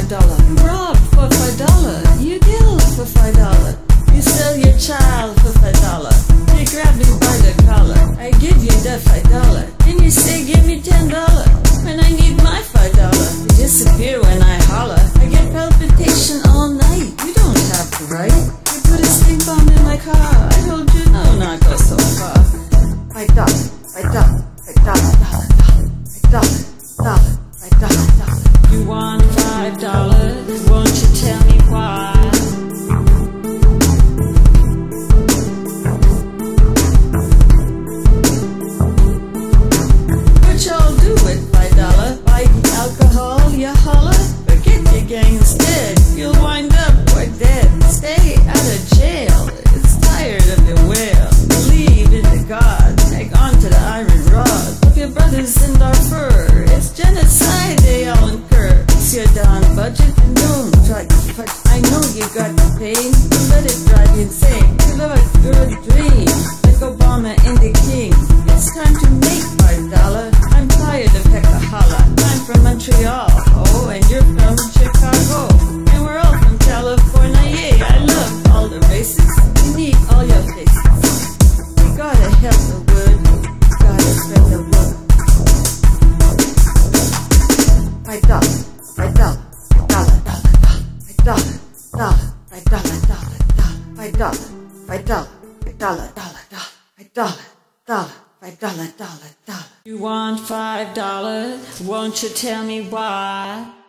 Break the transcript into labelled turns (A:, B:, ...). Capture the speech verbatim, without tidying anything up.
A: five dollar. You rob for five dollar. You kill for five dollar. You sell your child for five dollar. You grab me by the collar. I give you the five dollar. And you say give me ten dollar. When I need my five dollar, you disappear when I holler. I get palpitation all night. You don't have to write. You put a stink bomb in my car. I told you no, not go so far. Five dollar, five dollar, five dollar, dollar, dollar, five dollar, dollar, five dollar, dollar. You want five dollars? Won't you tell me why? What y'all do with five dollar? Buy alcohol, you holler? Forget your gang instead. You'll wind up or dead. Stay out of jail. It's tired of your wail. Believe in the God. Hang on to the iron rod. Of your brothers in Darfur. It's genocide they all incur. It's your down budget and don't try to touch. I know you got the pain. You let it drive you insane. You love a good dream. Like Obama and the King. It's time to make five dollar. I'm tired of Heckahalla. I'm from Montreal. Oh, and you're from Chicago. And we're all from California. Yeah, I love all the races. We need all your faces. We gotta help the wood. Gotta spread the word. Five dollar, five dollar, dollar, dollar, dollar, dollar, five dollar, dollar, dollar, five dollar, five dollar, five dollar, dollar, dollar, five dollar, dollar, five dollar, dollar, dollar. You want five dollars? Won't you tell me why?